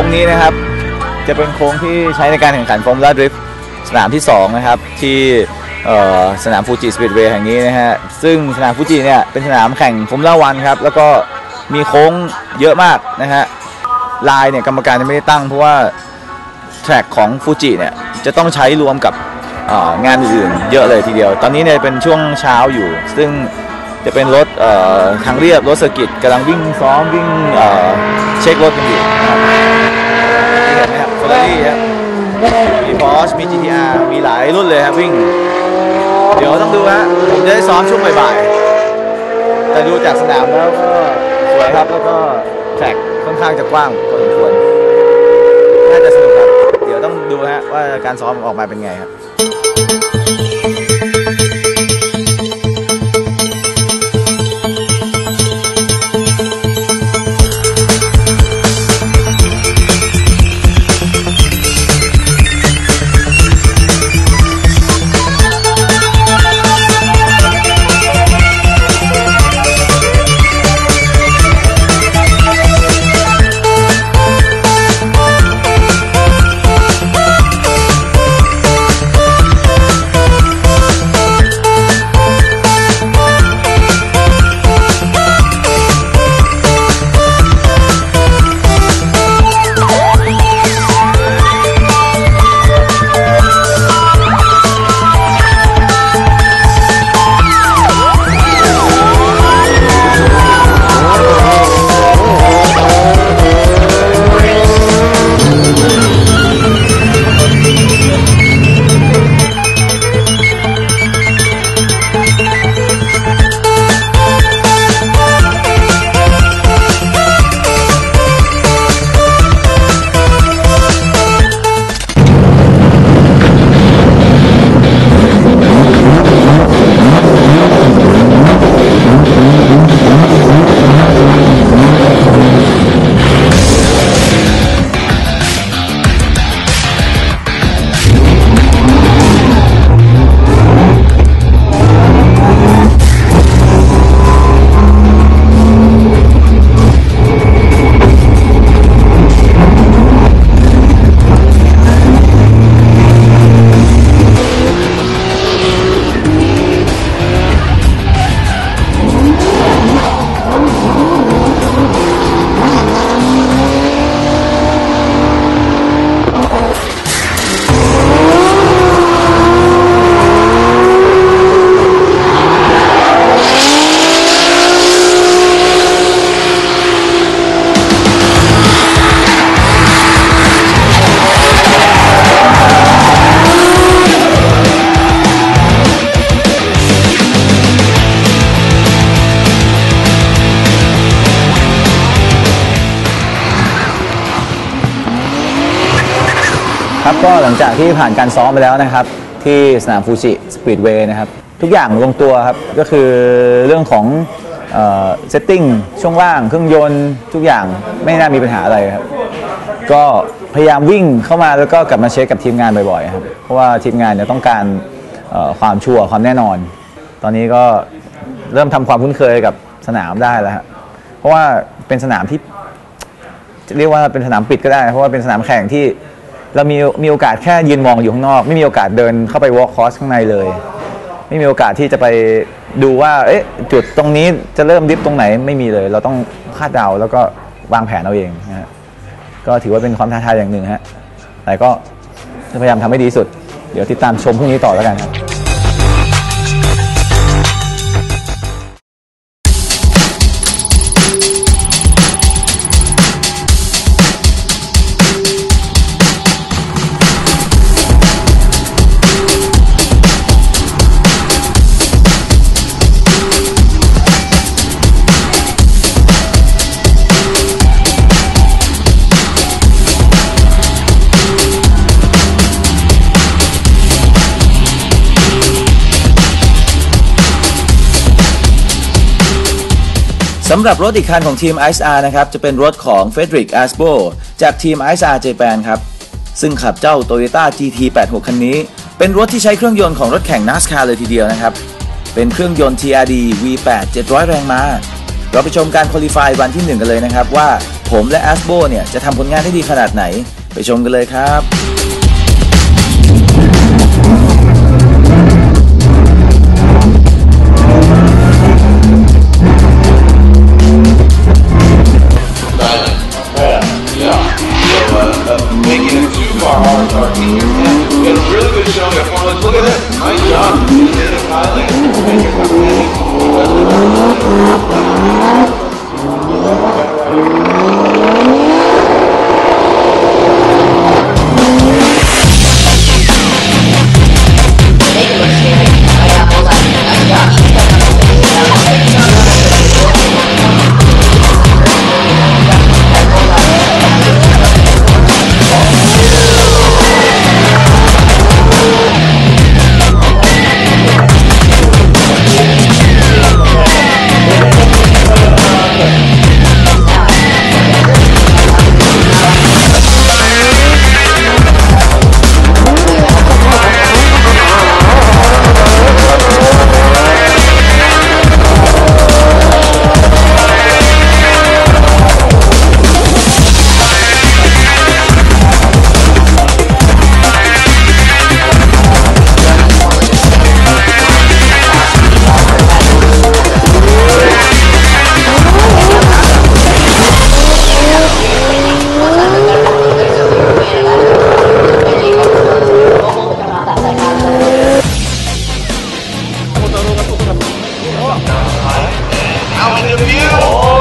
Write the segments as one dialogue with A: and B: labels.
A: งนี้นะครับจะเป็นโค้งที่ใช้ในการแข่งขันฟอร์มูล่าดริฟต์สนามที่2นะครับที่สนามฟูจิสปีดเวย์แห่งนี้นะฮะซึ่งสนามฟูจิเนี่ยเป็นสนามแข่งฟอร์มูล่าวันครับแล้วก็มีโค้งเยอะมากนะฮะลายเนี่ยกรรมการยังไม่ได้ตั้งเพราะว่าแทร็กของฟูจิเนี่ยจะต้องใช้รวมกับงานอื่นเยอะเลยทีเดียวตอนนี้เนี่ยเป็นช่วงเช้าอยู่ซึ่งจะเป็นรถทางเรียบรถเซอร์กิตกำลังวิ่งซ้อมวิ่งเช็ครถกันอยู่นะครับเห็นไหมครับเฟอร์รารี่ครับมีพอร์ชมี GTR มีหลายรุ่นเลยครับวิ่งเดี๋ยวต้องดูฮะผมจะได้ซ้อมช่วงบ่ายๆแต่ดูจากสนามแล้วก็สวยครับแล้วก็แทร็กค่อนข้างจะกว้างพอสมควรน่าจะสนุกครับเดี๋ยวต้องดูฮะว่าการซ้อมออกมาเป็นไงครับครับก็หลังจากที่ผ่านการซ้อมไปแล้วนะครับที่สนามฟูจิสปีดเวย์นะครับทุกอย่างลงตัวครับก็คือเรื่องของเซตติ้งช่วงล่างเครื่องยนต์ทุกอย่างไม่น่ามีปัญหาอะไรครับก็พยายามวิ่งเข้ามาแล้วก็กลับมาเช็คกับทีมงานบ่อยๆครับเพราะว่าทีมงานเนี่ยต้องการความชัวร์ความแน่นอนตอนนี้ก็เริ่มทำความคุ้นเคยกับสนามได้แล้วครับเพราะว่าเป็นสนามที่เรียกว่าเป็นสนามปิดก็ได้เพราะว่าเป็นสนามแข่งที่เรามีโอกาสแค่ยืนมองอยู่ข้างนอกไม่มีโอกาสเดินเข้าไป walk course ข้างในเลยไม่มีโอกาสที่จะไปดูว่าจุดตรงนี้จะเริ่มดิฟตรงไหนไม่มีเลยเราต้องคาดเดาแล้วก็วางแผนเอาเองนะฮะก็ถือว่าเป็นความท้าทายอย่างหนึ่งฮะแต่ก็จะพยายามทำให้ดีสุดเดี๋ยวติดตามชมพรุ่งนี้ต่อแล้วกันครับ สำหรับรถอีกคันของทีม ICR นะครับจะเป็นรถของเฟเดริก อาสโบจากทีม ICR Japan ครับซึ่งขับเจ้า Toyota GT86 คันนี้เป็นรถที่ใช้เครื่องยนต์ของรถแข่ง NASCAR เลยทีเดียวนะครับเป็นเครื่องยนต์ TRD V8 700 แรงม้าเราไปชมการควอลิฟายวันที่1กันเลยนะครับว่าผมและ ASBO เนี่ยจะทำผลงานได้ดีขนาดไหนไปชมกันเลยครับ
B: Making it too far hard for our team. We had a really good showing at Formula. Look at this. Nice job. Out in the view.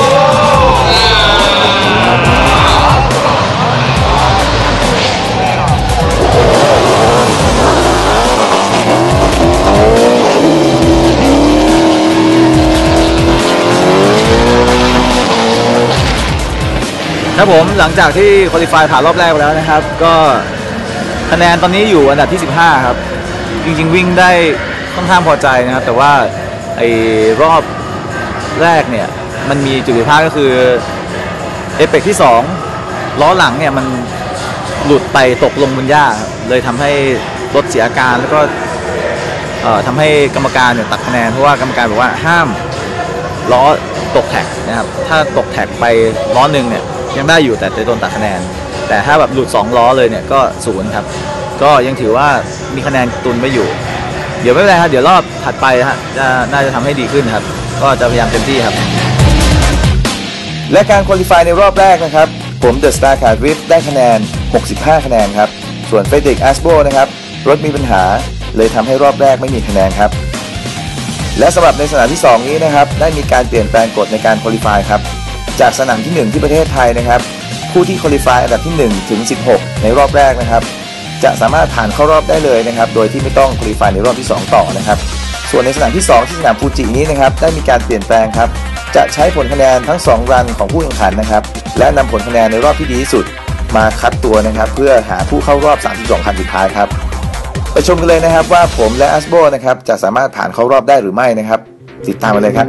A: ครับผมหลังจากที่คุริฟายผ่านรอบแรกไปแล้วนะครับก็คะแนนตอนนี้อยู่อันดับที่15ครับจริงๆวิ่งได้ค่อนข้างพอใจนะครับแต่ว่าไอ้รอบแรกเนี่ยมันมีจุดผิดพลาดก็คือเอเปกที่2ล้อหลังเนี่ยมันหลุดไปตกลงบนหญ้าเลยทำให้รถเสียอาการแล้วก็ทำให้กรรมการเนี่ยตัดคะแนนเพราะว่ากรรมการบอกว่าห้ามล้อตกแท็กนะครับถ้าตกแท็กไปล้อหนึ่งเนี่ยยังได้อยู่แต่จะโดนตัดคะแนนแต่ถ้าแบบหลุด2ล้อเลยเนี่ยก็0ครับก็ยังถือว่ามีคะแนนตุนไว้อยู่เดี๋ยวไม่เป็นไรครับเดี๋ยวรอบถัดไปฮะน่าจะทำให้ดีขึ้นครับก็จะพยายามเต็มที่ครับและการคุริฟายในรอบแรกนะครับผมเดอะสตาร์คาร์ดริฟได้คะแนน65คะแนนครับส่วนเฟเดริกแอสโบนะครับรถมีปัญหาเลยทำให้รอบแรกไม่มีคะแนนครับและสำหรับในสนามที่2นี้นะครับได้มีการเปลี่ยนแปลงกฎในการคุริฟายครับจากสนามที่1ที่ประเทศไทยนะครับผู้ที่คุริฟายอันดับที่1ถึง16ในรอบแรกนะครับจะสามารถผ่านเข้ารอบได้เลยนะครับโดยที่ไม่ต้องคุริฟายในรอบที่2ต่อนะครับส่วนในสนามที่2ที่สนามฟูจินี้นะครับได้มีการเปลี่ยนแปลงครับจะใช้ผลคะแนนทั้ง2รันของผู้แข่งขันนะครับและนำผลคะแนนในรอบที่ดีที่สุดมาคัดตัวนะครับเพื่อหาผู้เข้ารอบ32คันสุดท้ายครับไปชมกันเลยนะครับว่าผมและอัสโบนะครับจะสามารถผ่านเข้ารอบได้หรือไม่นะครับติดตามมาเลยครับ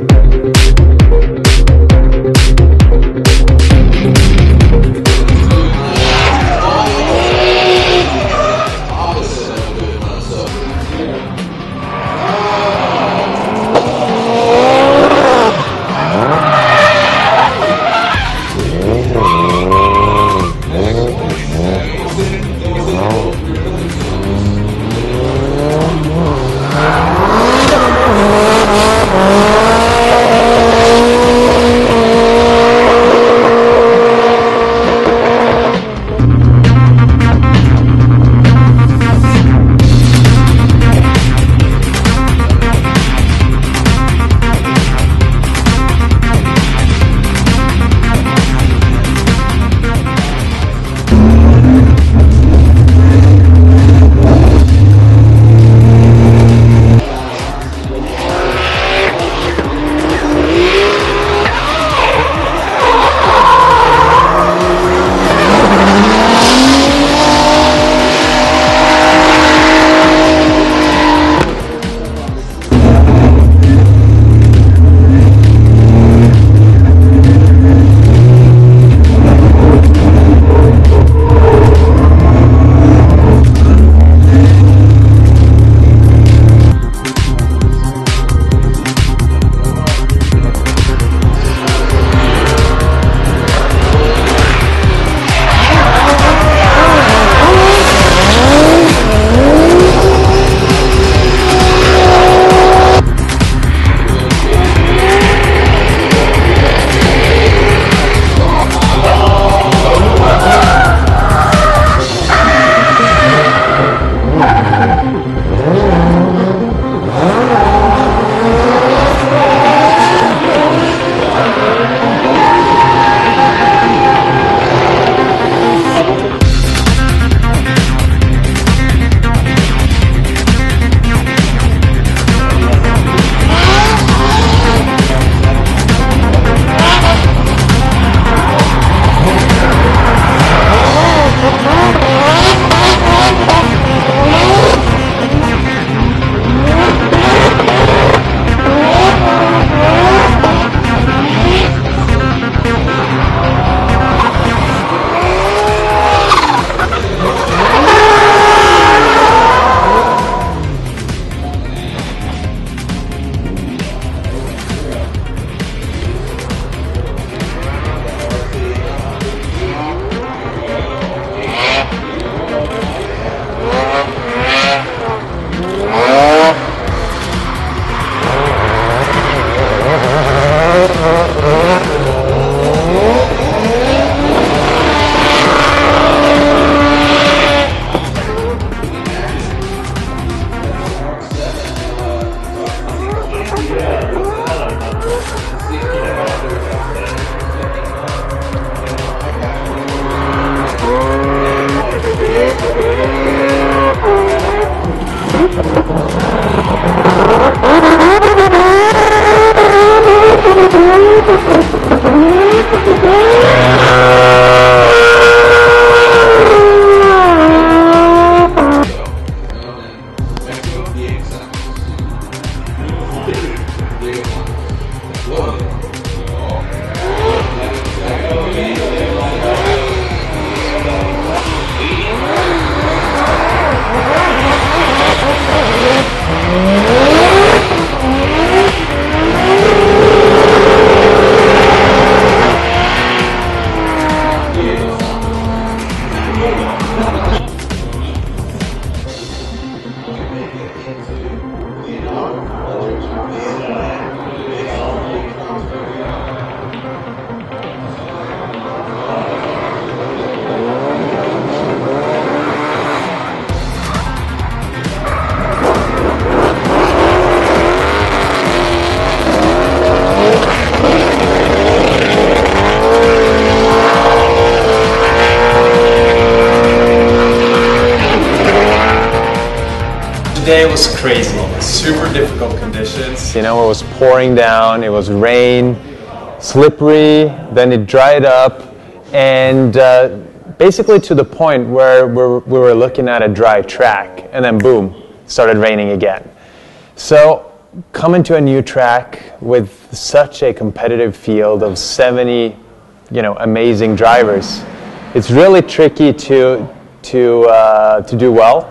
C: Today was crazy, super difficult conditions. You know, it was pouring down, it was rain, slippery, then it dried up, and basically to the point where we were looking at a dry track, and then boom, started raining again. So coming to a new track with such a competitive field of 70, amazing drivers, it's really tricky to do well.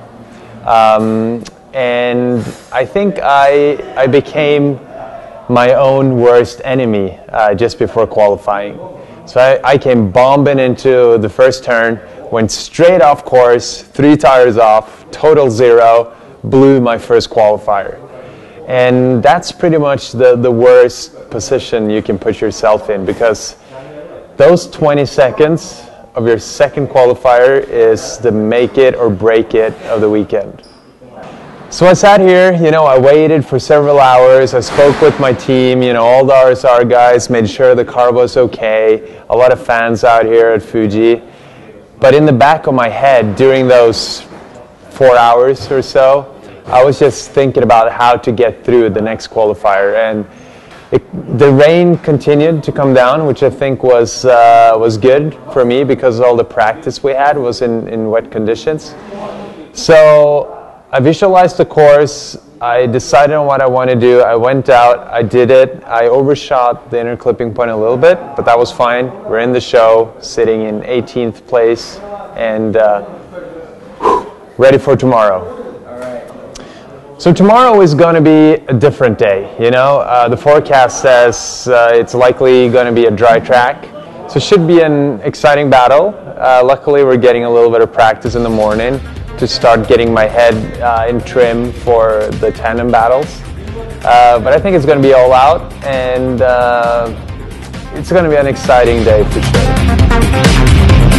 C: And I think I became my own worst enemy just before qualifying. So I came bombing into the first turn, went straight off course, 3 tires off, total 0, blew my first qualifier. And that's pretty much the worst position you can put yourself in, because those 20 seconds of your second qualifier is the make it or break it of the weekend. So I sat here, I waited for several hours. I spoke with my team, all the RSR guys, made sure the car was okay. A lot of fans out here at Fuji. But in the back of my head, during those 4 hours or so, I was just thinking about how to get through the next qualifier. And the rain continued to come down, which I think was good for me, because all the practice we had was in wet conditions. So I visualized the course, I decided on what I want to do, I went out, I did it, I overshot the inner clipping point a little bit, but that was fine. We're in the show, sitting in 18th place, and ready for tomorrow. So tomorrow is going to be a different day, the forecast says it's likely going to be a dry track, so it should be an exciting battle. Luckily we're getting a little bit of practice in the morning to start getting my head in trim for the tandem battles. But I think it's going to be all out, and it's going to be an exciting day for sure.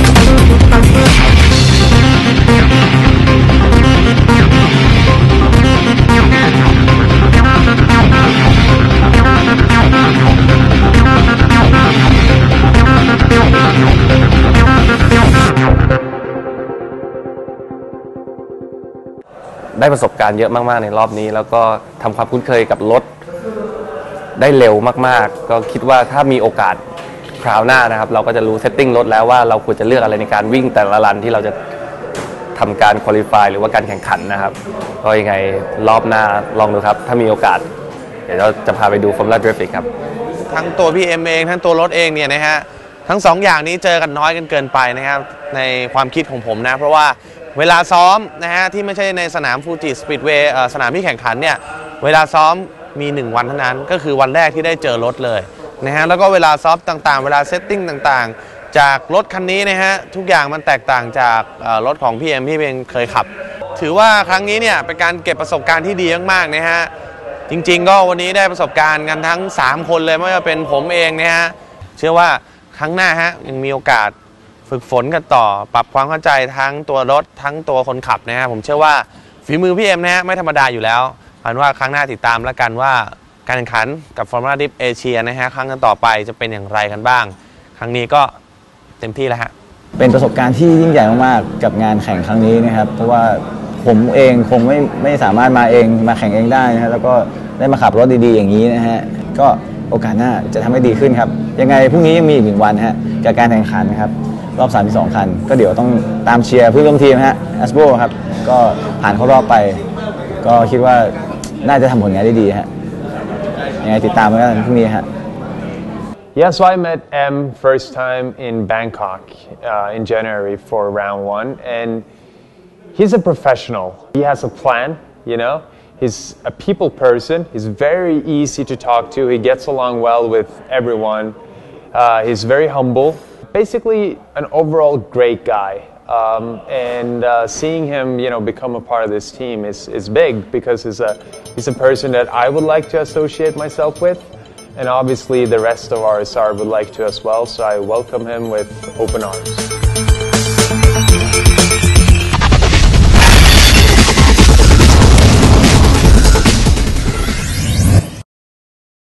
D: ได้ประสบการณ์เยอะมากๆในรอบนี้แล้วก็ทำความคุ้นเคยกับรถได้เร็วมากๆก็คิดว่าถ้ามีโอกาสคราวหน้านะครับเราก็จะรู้เซตติ้งรถแล้วว่าเราควรจะเลือกอะไรในการวิ่งแต่ละรันที่เราจะทำการควอลิฟายหรือว่าการแข่งขันนะครับก็ยังไงรอบหน้าลองดูครับถ้ามีโอกาสเดี๋ยวเราจะพาไปดูฟอร์มูล่าดริฟต์ครับ
E: ทั้งตัวพี่เอ็มเองทั้งตัวรถเองเนี่ยนะฮะทั้ง2 อย่างนี้เจอกันน้อยกันเกินไปนะครับในความคิดของผมนะเพราะว่าเวลาซ้อมนะฮะที่ไม่ใช่ในสนามฟูจิสปีดเวย์สนามที่แข่งขันเนี่ยเวลาซ้อมมี1 วันเท่านั้นก็คือวันแรกที่ได้เจอรถเลยนะฮะแล้วก็เวลาซ้อมต่างๆเวลาเซตติ้งต่างๆจากรถคันนี้นะฮะทุกอย่างมันแตกต่างจากรถของพี่เอ็มที่เป็นเคยขับถือว่าครั้งนี้เนี่ยเป็นการเก็บประสบการณ์ที่ดีมากๆนะฮะจริงๆก็วันนี้ได้ประสบการณ์กันทั้ง3 คนเลยไม่ว่าเป็นผมเองนะฮะเชื่อว่าครั้งหน้าฮะยังมีโอกาสฝึกฝนกันต่อปรับความเข้าใจทั้งตัวรถทั้งตัวคนขับนะฮะผมเชื่อว่าฝีมือพี่เอ็มนะฮะไม่ธรรมดาอยู่แล้วฝันว่าครั้งหน้าติดตามแล้วกันว่าการแข่งขันกับฟอร์มูล่าดริฟต์เอเชียนะฮะครั้งต่อไปจะเป็นอย่างไรกันบ้างครั้งนี้ก็เต็มที่แล้วฮะ
A: เป็นประสบการณ์ที่ยิ่งใหญ่มากๆกับงานแข่งครั้งนี้นะครับเพราะว่าผมเองคงไม่สามารถมาแข่งเองได้นะฮะแล้วก็ได้มาขับรถดีๆอย่างนี้นะฮะก็โอกาสหน้าจะทำให้ดีขึ้นครับยังไงพรุ่งนี้ยังมีอีก1 วันฮะกับการแข่งขันนะครับรอบ32 คันก็เดี๋ยวต้องตามเชียร์เพื่อนร่วมทีมฮะแอสโบครับก็ผ่านเข้ารอบไปก็คิดว่าน่าจะทำผลงานได้ดีฮะยังไงติดตามกันพรุ่งนี้ฮะ
C: Yeah, so I met M first time in Bangkok in January for round 1, and he's a professional. He has a plan, He's a people person. He's very easy to talk to. He gets along well with everyone. He's very humble. Basically, an overall great guy. And seeing him, become a part of this team is big because he's a person that I would like to associate myself with. And obviously the rest of RSR would like to as well, so I welcome him with open arms.